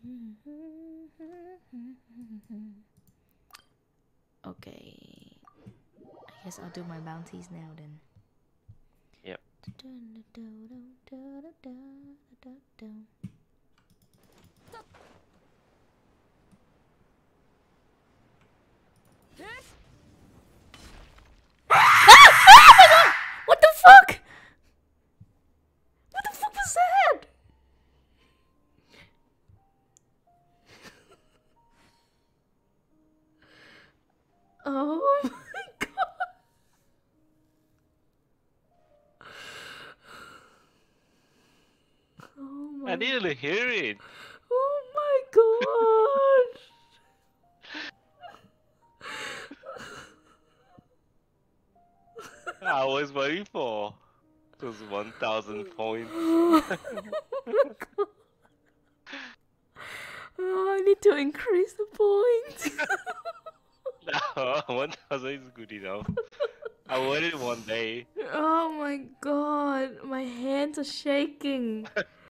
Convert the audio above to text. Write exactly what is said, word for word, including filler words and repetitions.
Okay. I guess I'll do my bounties now then. Yep. What the fuck? What the fuck was that? Oh my god. Oh my. I didn't hear it. Oh my god. I was waiting for those one thousand points. Oh my god. Oh, I need to increase the points. No, one thousand is good enough. I waited one day. Oh my god, my hands are shaking.